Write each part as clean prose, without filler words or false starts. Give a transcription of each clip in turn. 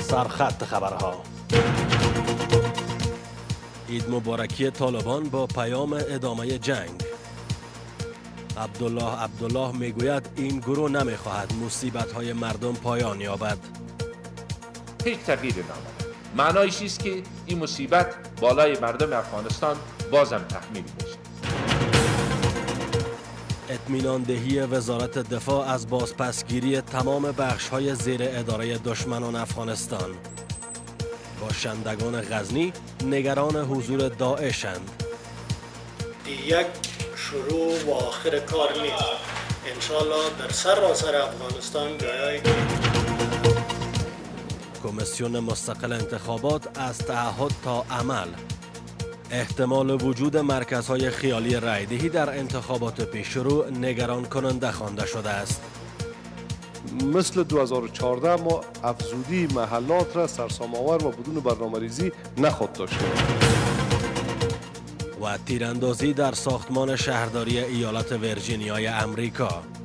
سرخط خبرها. عید مبارکی طالبان با پیام ادامه جنگ. عبدالله میگوید این گروه نمیخواهد مصیبت‌های مردم پایان یابد. هیچ تغییری نامده. معنایش است که این مصیبت بالای مردم افغانستان بازم تحمیل میشه. اطمینان دهی وزارت دفاع از بازپسگیری تمام بخش‌های زیر اداره دشمنان افغانستان. باشندگان غزنی نگران حضور داعشند. یک شروع و آخر کار نیست. انشالله در سراسر افغانستان جایی. کمیسیون مستقل انتخابات از تعهد تا عمل. احتمال وجود مرکزهای خیالی رایدهی در انتخابات پیشرو نگران کننده خوانده شده است. مثل 2014 ما افزودی محلات را سرسام‌آور و بدون برنامه‌ریزی نخود داشتیم. و تیراندازی در ساختمان شهرداری ایالت ویرجینیای امریکا.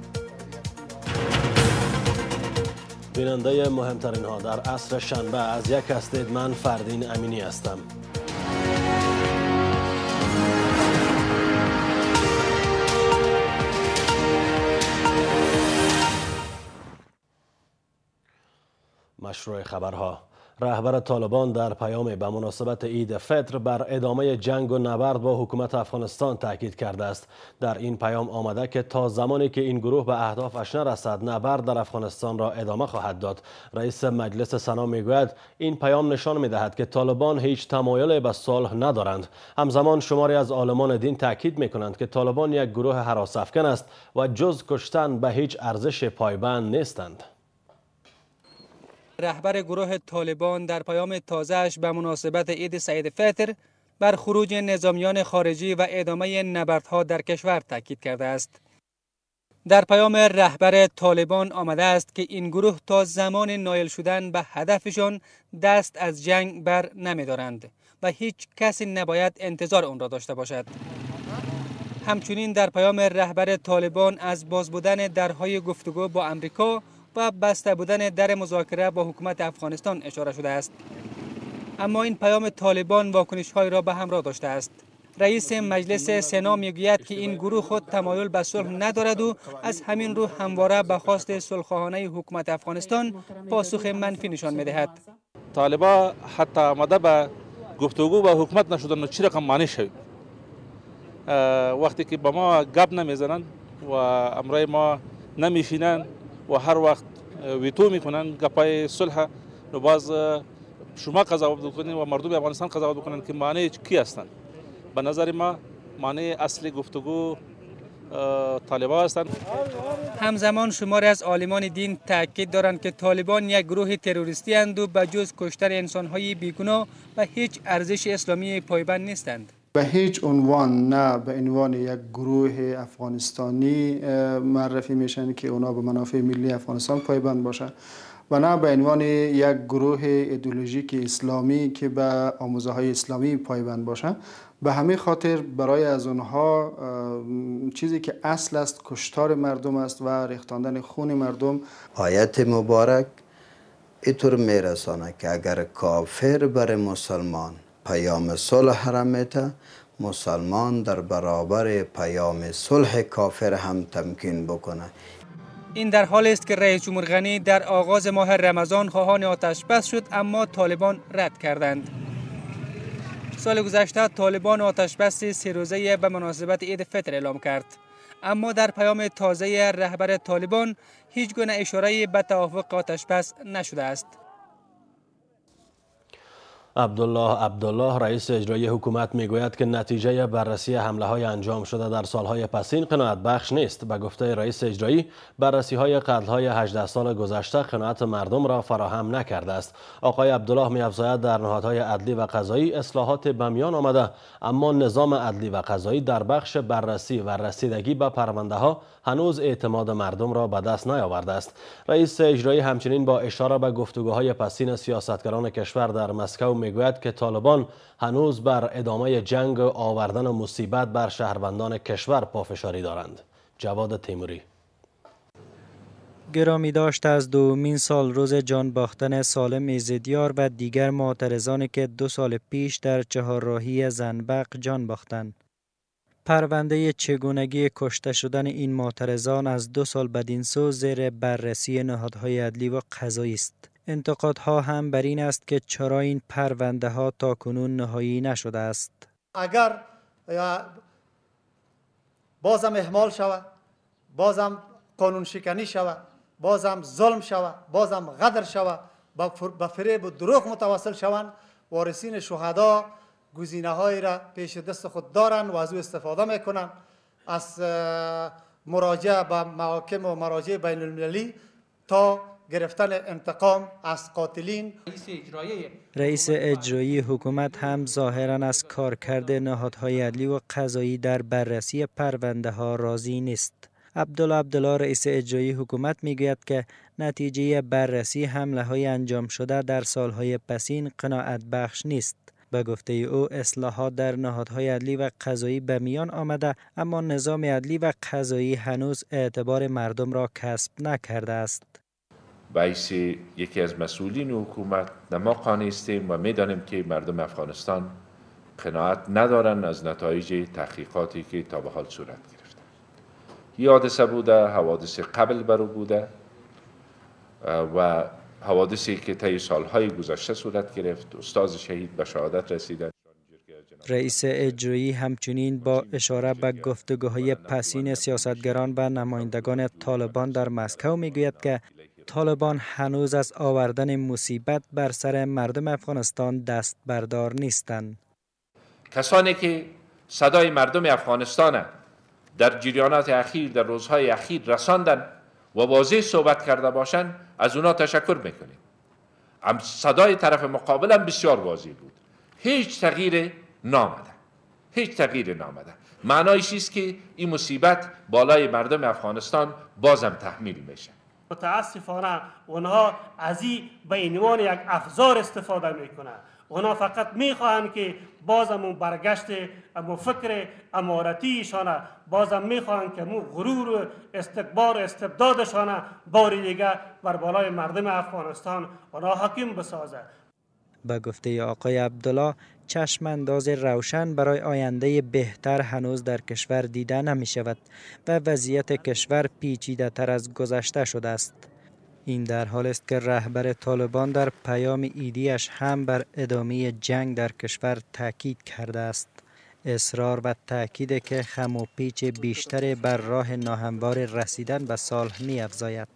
بیننده مهمترین ها در عصر شنبه از یک استیدمن فردین امینی هستم. مشروع خبرها. رهبر طالبان در پیامی به مناسبت عید فطر بر ادامه جنگ و نبرد با حکومت افغانستان تاکید کرده است. در این پیام آمده که تا زمانی که این گروه به اهدافش نرسد نبرد در افغانستان را ادامه خواهد داد. رئیس مجلس سنا میگوید این پیام نشان میدهد که طالبان هیچ تمایل به صلح ندارند. همزمان شماری از عالمان دین تاکید میکنند که طالبان یک گروه هراس‌افکن است و جز کشتن به هیچ ارزش پایبند نیستند. رهبر گروه طالبان در پیام تازه‌اش به مناسبت عید سعید فطر بر خروج نظامیان خارجی و ادامه نبردها در کشور تاکید کرده است. در پیام رهبر طالبان آمده است که این گروه تا زمان نائل شدن به هدفشان دست از جنگ بر نمی‌دارند و هیچ کسی نباید انتظار آن را داشته باشد. همچنین در پیام رهبر طالبان از باز بودن درهای گفتگو با امریکا و بسته بودن در مذاکره با حکومت افغانستان اشاره شده است. اما این پیام طالبان واکنش‌های را به همراه داشته است. رئیس مجلس سنا میگوید که این گروه خود تمایل به صلح ندارد و از همین رو همواره به خواست صلح‌خواهانه حکومت افغانستان پاسخ منفی نشان می‌دهد. طالبان حتی آمده به گفتگو با حکومت نشدن و چی رقم معنی شوید. وقتی که با ما گپ نمیزنن و امرای ما نمیشینن و هر وقت ویتو میکنن گپای صلح رو باز شما قضاوت بکنید و مردم افغانستان قضاوت بکنن که معنی کی هستند. به نظر ما معنی اصلی گفتگو طالبان هستند. همزمان شماری از عالمان دین تاکید دارند که طالبان یک گروه تروریستی اند و به جز کشتن انسان‌های بیگناه و هیچ ارزش اسلامی پایبند نیستند. به هیچ عنوان نه به عنوان یک گروه افغانستانی معرفی میشن که اونا به منافع ملی افغانستان پایبند باشه و نه به عنوان یک گروه ایدئولوژیک اسلامی که به آموزه های اسلامی پایبند باشه. به همین خاطر برای از اونها چیزی که اصل است کشتار مردم است و ریختاندن خون مردم. آیت مبارک اینطور میرسانه که اگر کافر بر مسلمان پیام صلح را میته، مسلمان در برابر پیام صلح کافر هم تمکین بکنه. این در حالی است که رئیس جمهور غنی در آغاز ماه رمضان خواهان آتش بس شد اما طالبان رد کردند. سال گذشته طالبان آتش بس 3 روزه به مناسبت عید فطر اعلام کرد. اما در پیام تازه رهبر طالبان هیچ گونه اشاره به توافق آتش بس نشده است. عبدالله رئیس اجرایی حکومت میگوید که نتیجه بررسی حمله های انجام شده در سالهای پسین قناعت بخش نیست. به گفته رئیس اجرایی بررسی های قتل های 18 سال گذشته قناعت مردم را فراهم نکرده است. آقای عبدالله می‌افزاید در نهادهای عدلی و قضایی اصلاحات به میان آمده اما نظام عدلی و قضایی در بخش بررسی و رسیدگی به پرونده ها هنوز اعتماد مردم را به دست نیاورده است. رئیس اجرایی همچنین با اشاره به گفتگوهای پسین سیاستگران کشور در مسکو میگوید که طالبان هنوز بر ادامه جنگ آوردن مصیبت بر شهروندان کشور پافشاری دارند. جواد تیموری. گرامی داشت از دومین سال روز جان باختن سالم ایزدیار و دیگر معترضانی که 2 سال پیش در چهارراهی زنبق جان باختند. پرونده چگونگی کشته شدن این معترضان از 2 سال بدین سو زیر بررسی نهادهای عدلی و قضایی است. انتقادها هم بر این است که چرا این پرونده ها تاکنون نهایی نشده است. اگر بازم اهمال شود، بازم قانون شکنی شود، بازم ظلم شود، بازم غدر شود، به فریب و دروغ متوسل شوند، وارثین شهدا گزینه‌هایی را پیش دست خود دارند و از او استفاده میکنند. از مراجعه به محاکم و مراجع بین المللی تا گرفتن انتقام از قاتلین. رئیس اجرایی حکومت هم ظاهراً از کارکرد نهادهای عدلی و قضایی در بررسی پرونده ها راضی نیست. عبدالله رئیس اجرایی حکومت میگوید که نتیجه بررسی حمله های انجام شده در سالهای پسین قناعت بخش نیست. به گفته او اصلاحات در نهادهای عدلی و قضایی به میان آمده، اما نظام عدلی و قضایی هنوز اعتبار مردم را کسب نکرده است. باعث یکی از مسئولین حکومت ما قانع هستیم و میدانیم که مردم افغانستان قناعت ندارند از نتایج تحقیقاتی که تا به حال صورت گرفته. این حادثه بوده، حوادث قبل برو بوده و حوادثی که طی سالهای گذشته صورت گرفت. استاد شهید به شهادت رسیدند. رئیس اجرایی همچنین با اشاره به گفتگوهای پسین سیاستگران و نمایندگان طالبان در مسکو میگوید که طالبان هنوز از آوردن مصیبت بر سر مردم افغانستان دست بردار نیستند. کسانی که صدای مردم افغانستان در جریانات اخیر، در روزهای اخیر رساندن و واضح صحبت کرده باشند، از اونا تشکر میکنیم. صدای طرف مقابل هم بسیار واضح بود. هیچ تغییر نامده. معنایش است که این مصیبت بالای مردم افغانستان بازم تحمیل میشه. متاسفانه اونها از این به عنوان یک افزار استفاده میکنند. اونها فقط میخواهند که بازم اون برگشت امو فکر امارتیشان، بازم میخواهند که امو غرور و استکبار استبدادشان بار دیگه بر بالای مردم افغانستان اونها حاکم بسازه. به گفته آقای عبدالله، چشم انداز روشن برای آینده بهتر هنوز در کشور دیده نمی شود و وضعیت کشور پیچیده تر از گذشته شده است. این در حال است که رهبر طالبان در پیام ایدیش هم بر ادامه جنگ در کشور تاکید کرده است. اصرار و تاکید که خم و پیچ بیشتر بر راه ناهموار رسیدن به صلح می‌افزاید.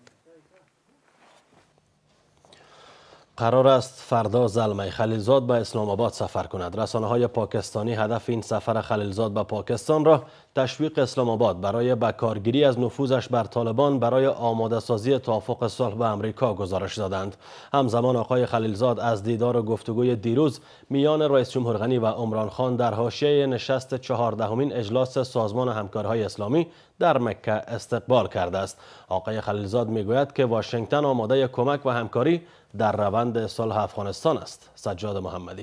قرار است فردا زلمه خلیلزاد به اسلام آباد سفر کند. رسانه‌های پاکستانی هدف این سفر خلیلزاد به پاکستان را تشویق اسلام آباد برای بکارگیری از نفوذش بر طالبان برای آماده سازی توافق صلح به امریکا گزارش دادند. همزمان آقای خلیلزاد از دیدار و گفتگوی دیروز میان رئیس جمهور غنی و عمران خان در حاشیه نشست 14مین اجلاس سازمان همکاری‌های اسلامی در مکه استقبال کرده است. آقای خلیلزاد میگوید که واشنگتن آماده کمک و همکاری در روند صلح افغانستان است. سجاد محمدی.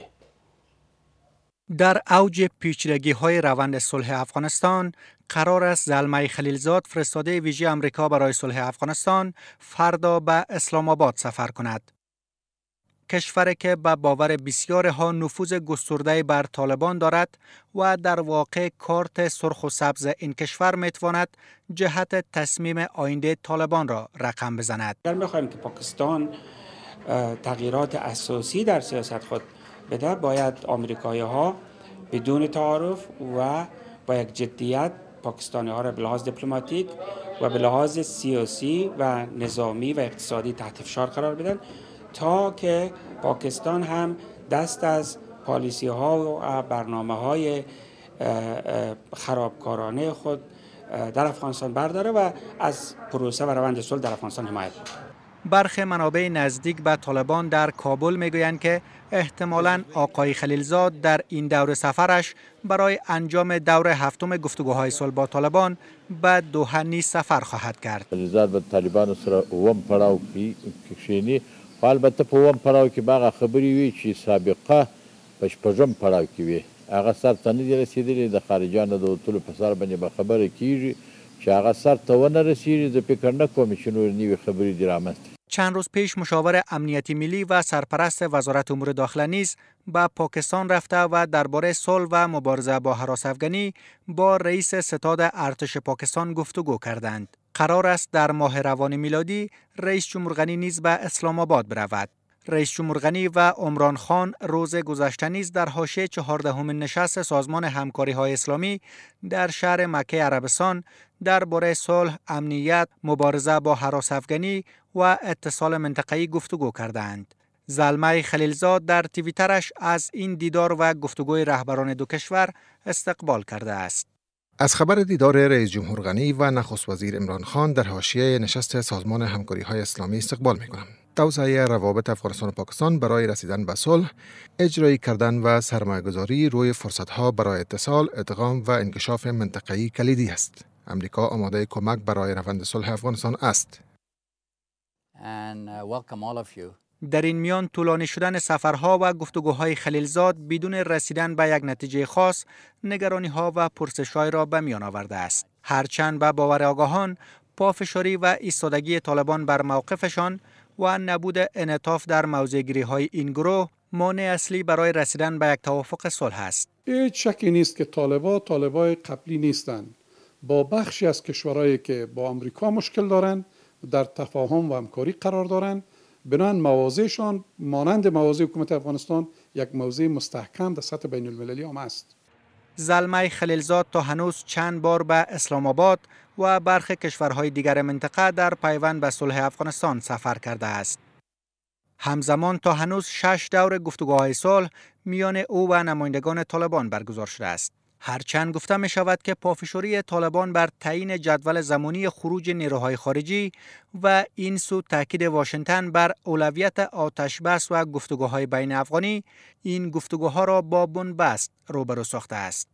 در اوج پیچیدگی‌های روند صلح افغانستان قرار است زلمه خلیلزاد فرستاده ویژه آمریکا برای صلح افغانستان فردا به اسلام آباد سفر کند. کشوری که به باور بسیارها نفوذ گسترده بر طالبان دارد و در واقع کارت سرخ و سبز این کشور میتواند جهت تصمیم آینده طالبان را رقم بزند. اگر می‌خواهیم که پاکستان تغییرات اساسی در سیاست خود بده، باید آمریکایی‌ها بدون تعارف و با یک جدیت پاکستانی‌ها را به لحاظ دیپلماتیک و به لحاظ سیاسی و نظامی و اقتصادی تحت فشار قرار بدن تا که پاکستان هم دست از پالیسی‌ها و برنامه‌های خرابکارانه خود در افغانستان برداره و از پروسه و روند صلح در افغانستان حمایت کنه. برخی منابع نزدیک به طالبان در کابل میگویند که احتمالاً آقای خلیلزاد در این دور سفرش برای انجام دور هفتم گفتگوهای صلح با طالبان به دوحه نیز سفر خواهد کرد. خلیلزاد به طالبانو سره اوم پړاو کې کښینی، خو البته په اوم پړاو کې باغه خبرې وي چې سابقه په شپږم پړاو کې وي، هغه سر ته نه دي رسېدلي. د خارجانو د وتلو په سر باندې به خبره کیږي، چې هغه سر ته ونه رسیږي. زه فکر نه کوم چې نور نوې خبرې دې رامنځته. چند روز پیش مشاور امنیتی ملی و سرپرست وزارت امور داخله نیز به پاکستان رفته و درباره صلح و مبارزه با هراس افغانی با رئیس ستاد ارتش پاکستان گفتگو کردند. قرار است در ماه روان میلادی رئیس جمهور غنی نیز به اسلام آباد برود. رئیس جمهور غنی و عمران خان روز گذشته نیز در حاشیه 14مین نشست سازمان همکاری‌های اسلامی در شهر مکه عربستان درباره صلح، امنیت، مبارزه با هراس افغانی و اتصال منطقه‌ای گفتگو کردند. زلمه خلیلزاد در توییترش از این دیدار و گفتگوی رهبران دو کشور استقبال کرده است. از خبر دیدار رئیس جمهور غنی و نخست وزیر عمران خان در حاشیه نشست سازمان همکاری‌های اسلامی استقبال می‌کنم. توسعه روابط افغانستان و پاکستان برای رسیدن به صلح، اجرایی کردن و سرمایه‌گذاری روی فرصت‌ها برای اتصال، ادغام و انکشاف منطقه‌ای کلیدی است. امریکا آماده کمک برای روند صلح افغانستان است. در این میان طولانی شدن سفرها و گفتگوهای خلیلزاد بدون رسیدن به یک نتیجه خاص نگرانی‌ها و پرسش‌های را به میان آورده است. هرچند به باور آگاهان پافشاری و ایستادگی طالبان بر موقفشان و نبود انعطاف در موضع‌گیری‌های این گروه مانع اصلی برای رسیدن به یک توافق صلح است. هیچ شکی نیست که طالبای قبلی نیستند. با بخشی از کشورهایی که با آمریکا مشکل دارند در تفاهم و همکاری قرار دارند، بنابراین مواضعشان مانند مواضع حکومت افغانستان یک موضع مستحکم در سطح بین المللی هم است. زلمه خلیلزاد تا هنوز چند بار به اسلام آباد و برخی کشورهای دیگر منطقه در پیوند به صلح افغانستان سفر کرده است. همزمان تا هنوز 6 دور گفتگوهای صلح میان او و نمایندگان طالبان برگزار شده است. هرچند گفته می شود که پافشاری طالبان بر تعیین جدول زمانی خروج نیروهای خارجی و این سو تاکید واشنگتن بر اولویت آتش بس و گفتگوهای بین افغانی این گفتگوها را با بنبست روبرو ساخته است.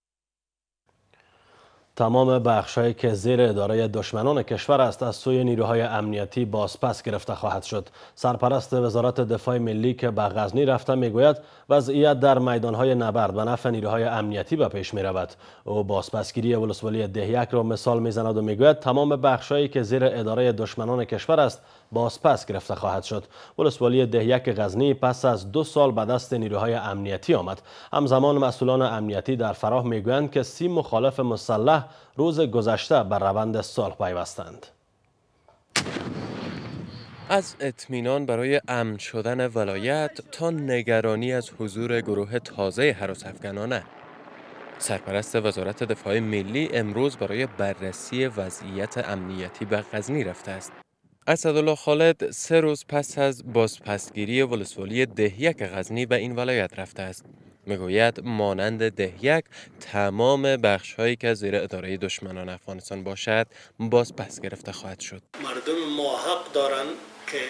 تمام بخش‌هایی که زیر اداره دشمنان کشور است از سوی نیروهای امنیتی بازپس گرفته خواهد شد. سرپرست وزارت دفاع ملی که به غزنی رفته میگوید وضعیت در میدان‌های نبرد به نفع نیروهای امنیتی به پیش می‌رود. او بازپسگیری ولسوالی دهیک را مثال می‌زند و میگوید تمام بخش‌هایی که زیر اداره دشمنان کشور است بازپس گرفته خواهد شد. ولسوالی دهیک غزنی پس از 2 سال به دست نیروهای امنیتی آمد. همزمان مسئولان امنیتی در فراه میگویند که 30 مخالف مسلح روز گذشته بر روند صلح پیوستند. از اطمینان برای امن شدن ولایت تا نگرانی از حضور گروه تازه هراس افغانانه. سرپرست وزارت دفاع ملی امروز برای بررسی وضعیت امنیتی به غزنی رفته است. اسدالله خالد 3 روز پس از بازپسگیری ولسوالی دهیک غزنی به این ولایت رفته است. میگوید مانند دهیک تمام بخش‌هایی که زیر اداره دشمنان افغانستان باشد بازپس گرفته خواهد شد. مردم ما حق دارند که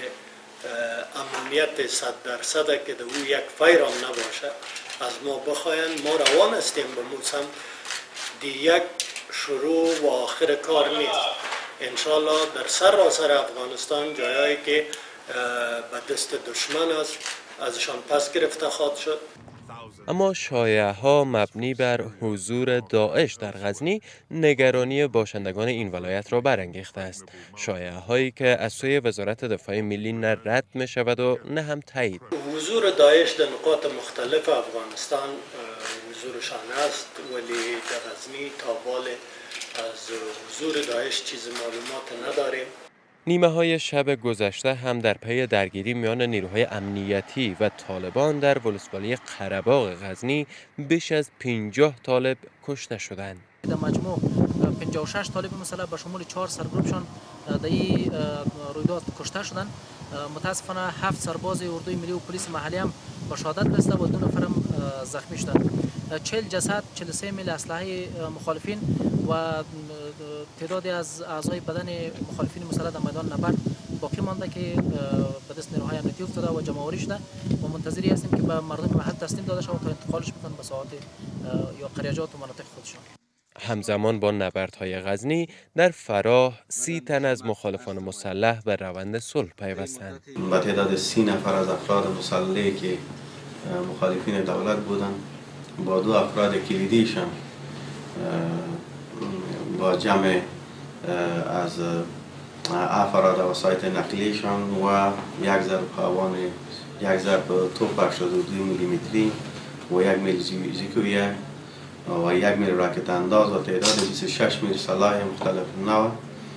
امنیت 100% که او یک فیرام نباشه از ما بخواین. ما روان هستیم به موسم دیگه شروع و آخر کار نیست. انشالله در سراسر افغانستان جایی که به دست دشمن است ازشان پس گرفته خواهد شد. اما شایعه‌ها مبنی بر حضور داعش در غزنی نگرانی باشندگان این ولایت را برانگیخته است. شایعه‌هایی که از سوی وزارت دفاع ملی نه رد می‌شود و نه هم تایید. حضور داعش در نقاط مختلف افغانستان حضورشان است، ولی در غزنی تا بال از حضور داعش چیز معلومات نداریم. نیمه‌های شب گذشته هم در پی درگیری میان نیروهای امنیتی و طالبان در ولسوالی قره‌باغ غزنی بیش از 50 طالب کشته شدند. در مجموع 56 طالب مسلح به شمول 4 سرگروپشان در این رویداد کشته شدند. متاسفانه 7 سرباز اردوی ملی و پلیس محلی هم به شهادت رسیده و 2 نفر هم زخمی شدند. 40 جسد، 43 میل اسلحه مخالفین و تعدادی از اعضای بدن مخالفین مسلح در میدان نبرد باقی مانده که به دست نیروهای امنیتی افتاده و جمع‌آوری شده و منتظری هستیم که به مردم محل تسلیم داده شود تا انتقالش بکنن به ساحات یا قریجات و مناطق خودشان. همزمان با نبردهای غزنی در فراه 30 تن از مخالفان مسلح به روند صلح پیوستند. با تعداد 30 نفر از افراد مسلحی که مخالفین دولت بودند با 2 افراد کلیدیشان با جمع از افراد وسایط نقلیشان و یک ضرب خاوان یک ضرب توپ 82 میلیمتری و یک میل زیکویه و یک میل راکت انداز و تعداد 26 میل سلاح مختلف نوع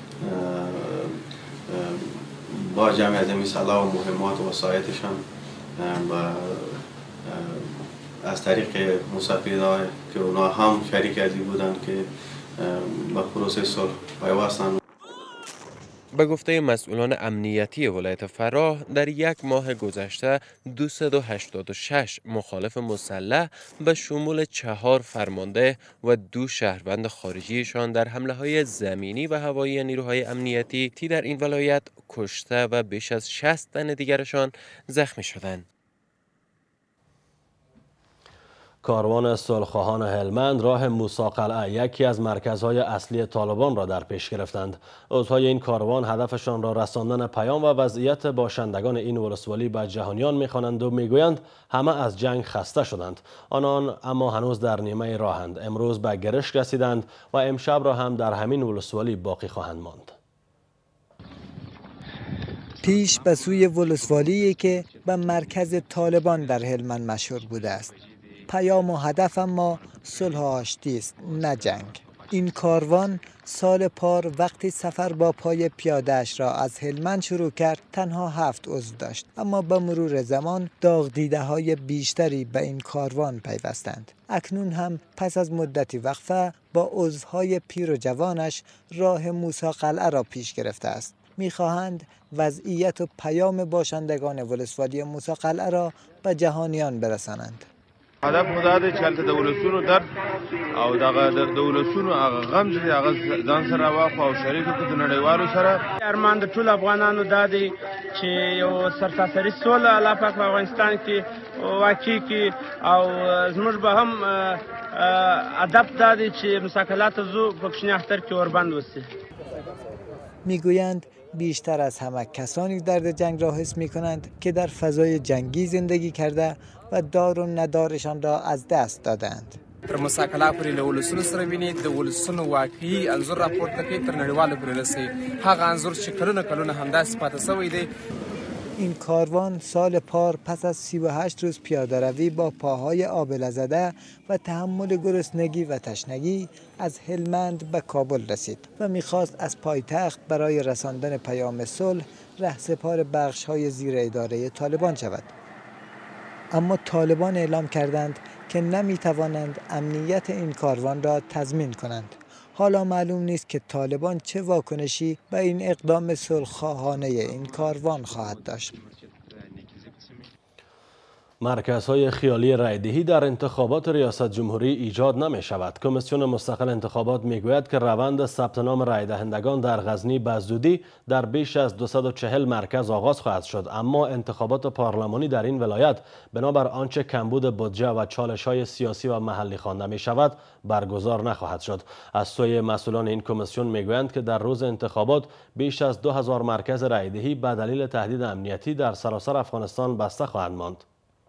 با جمع از این سلاح و مهمات و وسایطشان از طریق مسافرهای که اونا هم شریک ازی بودند که به پروسه صلح پیوستند. به گفته مسئولان امنیتی ولایت فراه در یک ماه گذشته 286 مخالف مسلح به شمول 4 فرمانده و 2 شهروند خارجیشان در حمله‌های زمینی و هوایی نیروهای امنیتی در این ولایت کشته و بیش از 60 تن دیگرشان زخمی شدند. کاروان صلح‌خواهان هلمند راه موسی قلعه یکی از مرکزهای اصلی طالبان را در پیش گرفتند. عضوهای این کاروان هدفشان را رساندن پیام و وضعیت باشندگان این ولسوالی به جهانیان می‌خوانند و میگویند همه از جنگ خسته شدند. آنان اما هنوز در نیمه راهند. امروز به گرشک رسیدند و امشب را هم در همین ولسوالی باقی خواهند ماند. پیش به سوی ولسوالی که به مرکز طالبان در هلمند مشهور بوده است. پیام و هدف اما صلح و آشتی است، نه جنگ. این کاروان سال پار وقتی سفر با پای پیاده‌اش را از هلمند شروع کرد تنها 7 عضو داشت، اما به مرور زمان داغ دیده های بیشتری به این کاروان پیوستند. اکنون هم پس از مدتی وقفه با عضوهای پیر و جوانش راه موسی قلعه را پیش گرفته است. می‌خواهند وضعیت و پیام باشندگان ولسوالی موسی قلعه را به جهانیان برسانند. هدف خدا دی چې هلته د ولسونو درد او د ولسونو هغه غم چې هغه ځان سره واخلو او شریک کړو د نړیوالو سره. ارمان د ټولو افغانانو دا دی چې یو سرتاسري سوله الله پاک په افغانستان کې واقع کړي او زموږ به هم هدف دا دی چې مساکلات زو په کوچني اختر کې وربند وسي. میگویند بیشتر از همه کسانی درد جنگ را حس می کنند که در فضای جنگی زندگی کرده و دار و ندارشان را از دست دادند. تر مساکله پورې له ولسونو سره ویني، د ولسونو واقعي انځور راپورته کوي، تر نړیوالو پورې رسوي. هغه انځور چې کلونه همداسې پاتې سوی دی. این کاروان سال پار پس از 38 روز پیاده روی با پاهای آبله زده و تحمل گرسنگی و تشنگی از هلمند به کابل رسید و میخواست از پایتخت برای رساندن پیام صلح رهسپار بخش‌های زیر اداره طالبان شود. اما طالبان اعلام کردند که نمیتوانند امنیت این کاروان را تضمین کنند. حالا معلوم نیست که طالبان چه واکنشی به این اقدام صلح‌خواهانه این کاروان خواهد داشت. مرکزهای خیالی رایدهی در انتخابات ریاست جمهوری ایجاد نمی شود. کمیسیون مستقل انتخابات می گوید که روند ثبت نام رای دهندگان در غزنی به زودی در بیش از 240 مرکز آغاز خواهد شد، اما انتخابات پارلمانی در این ولایت بنابر آنچه کمبود بودجه و چالش‌های سیاسی و محلی خوانده می شود برگزار نخواهد شد. از سوی مسئولان این کمیسیون می گویند که در روز انتخابات بیش از 2000 مرکز رایدهی به دلیل تهدید امنیتی در سراسر افغانستان بسته خواهند ماند.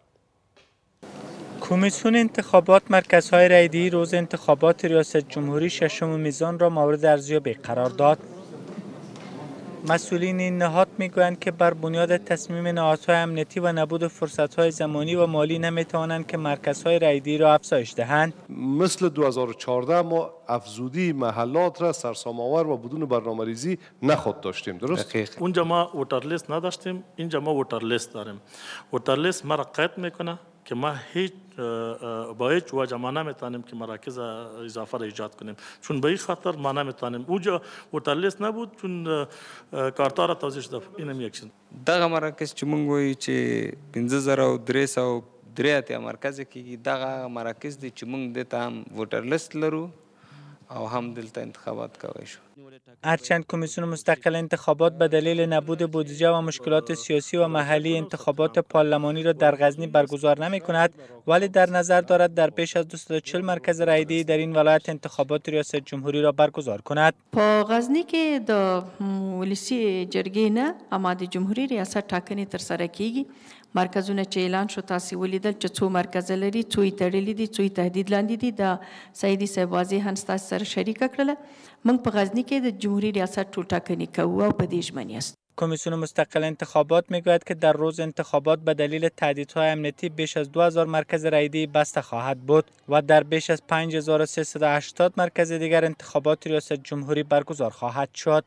کمیسیون انتخابات مرکزهای رایدهی روز انتخابات ریاست جمهوری 6 میزان را مورد ارزیابی قرار داد. مسئولین این نهاد میگویند که بر بنیاد تصمیم نهادهای امنیتی و نبود فرصتهای زمانی و مالی نمیتوانند که مرکزهای رایدهی را افزایش دهند. مثل 2014 ما افزودی محلات را سرسام‌آور و بدون برنامه‌ریزی نخود داشتیم، درست؟ اونجا ما ووتر لیست نداشتیم، اینجا ما ووتر لیست داریم. ووتر لیست ما را قید میکنه که ما با هیچ وجه ما نمیتونیم که مراکز اضافه را ایجاد کنیم، چون به این خاطر ما نمیتونیم. اونجا ووتر لیست نبود چون کارتا را توضیح شده. اینم یک چیز. دغه مراکز چې مونږ وایو چې 5383 مرکز کې دغه مراکز دي چې مونږ د هم ووتر لیست لرو او هم دلته انتخابات کوي شو. هرچند کمیسیون مستقل انتخابات به دلیل نبود بودجه و مشکلات سیاسی و محلی انتخابات پارلمانی را در غزنی برگزار نمی کند، ولی در نظر دارد در بیش از 240 مرکز رایدهی در این ولایت انتخابات ریاست جمهوری را برگزار کند. په غزنی کې د ولسی جرګې نه آماده جمهوری ریاست ټاکنې تر سره کیږي. مرکزونه چې اعلان شو تاسو ولیدل چې څو مرکز لري، څو تړلې دي، څو تهدید لاندې دي. د سیدی صاحب واضحاً تاسو سره شریک کړل موږ په غزنی کې د جمهوریت ریاست ټول ټاکنې کوو او په دې ژمن یاست. کمیسیون مستقل انتخابات میگوید که در روز انتخابات به دلیل تهدیدهای امنیتی بیش از 2000 مرکز رایدهی بسته خواهد بود و در بیش از 5380 مرکز دیگر انتخابات ریاست جمهوری برگزار خواهد شد.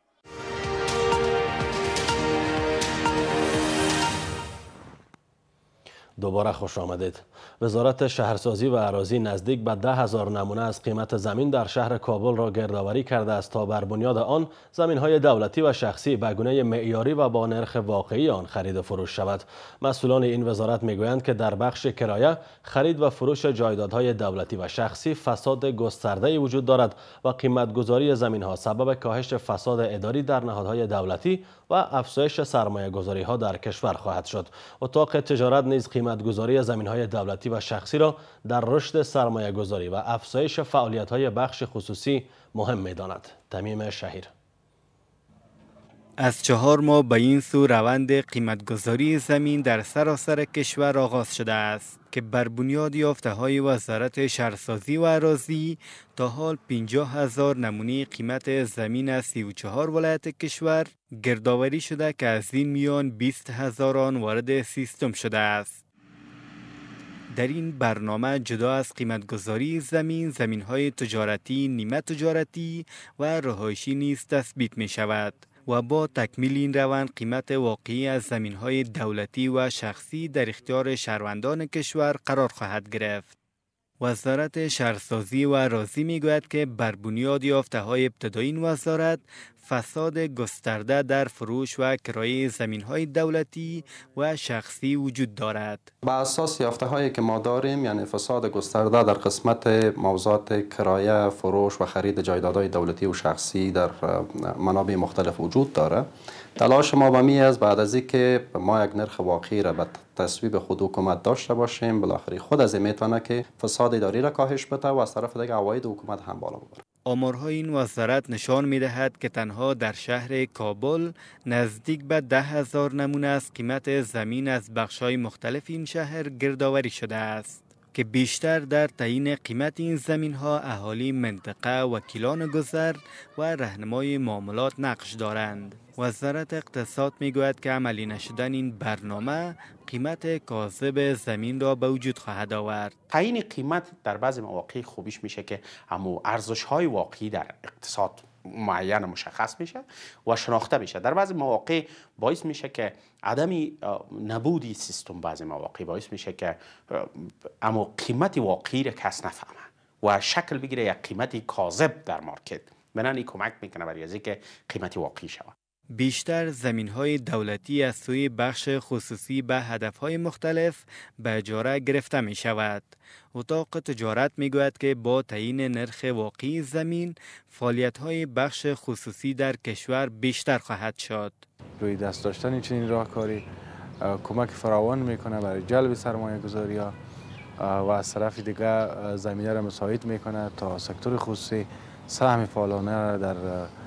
دوباره خوش آمدید. وزارت شهرسازی و اراضی نزدیک به 10,000 نمونه از قیمت زمین در شهر کابل را گردآوری کرده است تا بر بنیاد آن زمین‌های دولتی و شخصی به گونه معیاری و با نرخ واقعی آن خرید و فروش شود. مسئولان این وزارت میگویند که در بخش کرایه، خرید و فروش جایدادهای دولتی و شخصی فساد گسترده‌ای وجود دارد و قیمت‌گذاری زمین‌ها سبب کاهش فساد اداری در نهادهای دولتی و افزایش سرمایه‌گذاری‌ها در کشور خواهد شد. اتاق تجارت نیز قیمت‌گذاری زمین‌های دولتی و شخصی را در رشد سرمایه‌گذاری و افزایش فعالیت‌های بخش خصوصی مهم می‌داند. تمیم شهیر. از 4 ماه به این سو روند قیمتگذاری زمین در سراسر کشور آغاز شده است که بر بنیاد یافته‌های وزارت شهرسازی و اراضی تا حال 50,000 نمونه قیمت زمین از 34 ولایت کشور گردآوری شده که از این میان 20,000 آن وارد سیستم شده است. در این برنامه جدا از قیمتگذاری زمین‌های تجارتی، نیمه تجارتی و رهایشی نیز تثبیت می شود و با تکمیل این روند قیمت واقعی از زمین‌های دولتی و شخصی در اختیار شهروندان کشور قرار خواهد گرفت. وزارت شهرسازی و اراضی میگوید که بر بنیاد یافته‌های ابتدایی این وزارت فساد گسترده در فروش و کرایه زمین‌های دولتی و شخصی وجود دارد. با اساس یافته‌هایی که ما داریم، یعنی فساد گسترده در قسمت موضوعات کرایه، فروش و خرید جایدادهای دولتی و شخصی در منابع مختلف وجود داره. تلاش ما به می است بعد از اینکه ما یک نرخ واقعی را به تصویب خود حکومت داشته باشیم، بالاخره خود از این میتونه که فساد اداری را کاهش بده و از طرف دیگه عواید حکومت هم بالا ببره. آمارهای این وزارت نشان می‌دهد که تنها در شهر کابل نزدیک به 10,000 نمونه از قیمت زمین از بخش‌های مختلف این شهر گردآوری شده است که بیشتر در تعیین قیمت این زمین‌ها اهالی منطقه، وکیلان گذر و راهنمای معاملات نقش دارند. وزارت اقتصاد میگوید که عملی نشدن این برنامه قیمت کاذب زمین را به وجود خواهد آورد. تعیین قیمت در بعضی مواقع خوبیش میشه که همو ارزش‌های واقعی در اقتصاد معین مشخص میشه و شناخته میشه. در بعضی مواقع باعث میشه که عدم نبودی سیستم، بعضی مواقع باعث میشه که اما قیمت واقعی را کس نفهمه و شکل بگیره یک قیمتی کاذب در مارکت. بنابراین کمک میکنه برای اینکه قیمتی واقعی شود. بیشتر زمین‌های دولتی از سوی بخش خصوصی به هدف‌های مختلف به اجاره گرفته می شود. اتاق تجارت می گوید که با تعیین نرخ واقعی زمین، فعالیت‌های بخش خصوصی در کشور بیشتر خواهد شد. روی دست داشتن چنین راهکاری کمک فراوان میکنه برای جلب سرمایه گذاری ها و از طرف دیگه زمینه را مساعد میکنه تا سکتور خصوصی سهم فعالانه در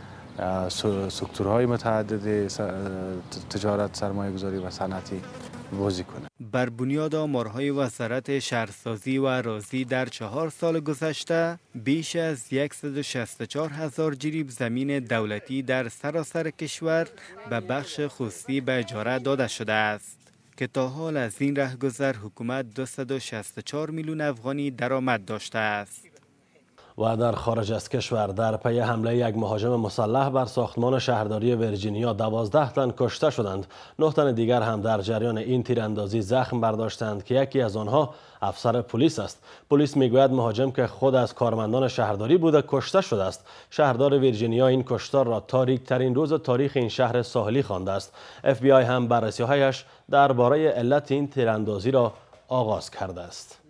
سکتورهای متعدد تجارت، سرمایه گذاری و صنعتی بازی کنه. بر بنیاد آمارهای وزارت شهرسازی و اراضی در 4 سال گذشته بیش از 164,000 جریب زمین دولتی در سراسر کشور به بخش خصوصی به اجاره داده شده است که تا حال از این رهگذر حکومت 264 میلیون افغانی درآمد داشته است. و در خارج از کشور در پی حمله یک مهاجم مسلح بر ساختمان شهرداری ویرجینیا 12 تن کشته شدند. 9 تن دیگر هم در جریان این تیراندازی زخم برداشتند که یکی از آنها افسر پلیس است. پلیس میگوید مهاجم که خود از کارمندان شهرداری بوده کشته شده است. شهردار ویرجینیا این کشتار را تاریک ترین روز تاریخ این شهر ساحلی خوانده است. FBI هم بررسی‌هایش درباره علت این تیراندازی را آغاز کرده است.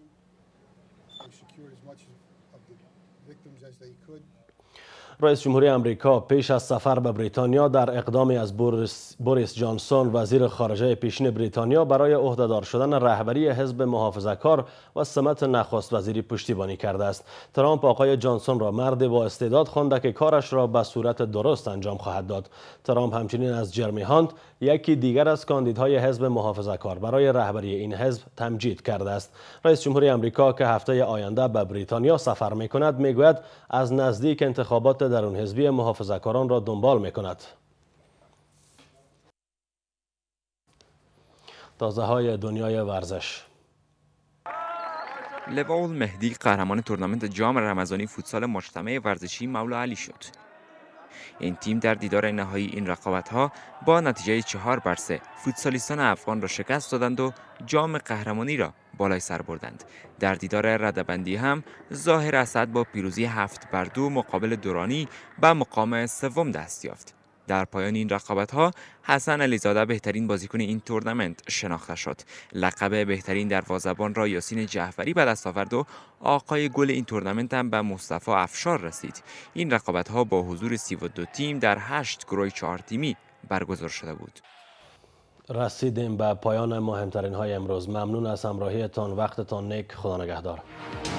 رئیس جمهوری امریکا پیش از سفر به بریتانیا در اقدامی از بوریس جانسون وزیر خارجه پیشین بریتانیا برای عهدهدار شدن رهبری حزب محافظه‌کار و سمت نخست وزیری پشتیبانی کرده است. ترامپ آقای جانسون را مرد با استعداد خوانده که کارش را به صورت درست انجام خواهد داد. ترامپ همچنین از جرمی هانت، یکی دیگر از کاندیدهای حزب محافظه‌کار برای رهبری این حزب تمجید کرده است. رئیس جمهوری امریکا که هفته آینده به بریتانیا سفر می‌کند میگوید از نزدیک انتخابات درون حزبی محافظه‌کاران را دنبال می‌کند. تازه های دنیای ورزش. لواء المهدی قهرمان تورنمنت جام رمضانی فوتسال مجتمع ورزشی مولا علی شد. این تیم در دیدار نهایی این رقابت‌ها با نتیجه 4-3 فوتسالیستان افغان را شکست دادند و جام قهرمانی را بالای سر بردند. در دیدار رده‌بندی هم ظاهر اسد با پیروزی 7-2 مقابل دورانی به مقام سوم دست یافت. در پایان این رقابت‌ها حسن علیزاده بهترین بازیکن این تورنمنت شناخته شد. لقب بهترین دروازه‌بان را یاسین جعفری به دست آورد و آقای گل این تورنمنت هم به مصطفی افشار رسید. این رقابت‌ها با حضور 32 تیم در 8 گروه 4 تیمی برگزار شده بود. رسیدیم به پایان مهمترین های امروز. ممنون از همراهیتان. وقتتان نیک. خدا نگهدار.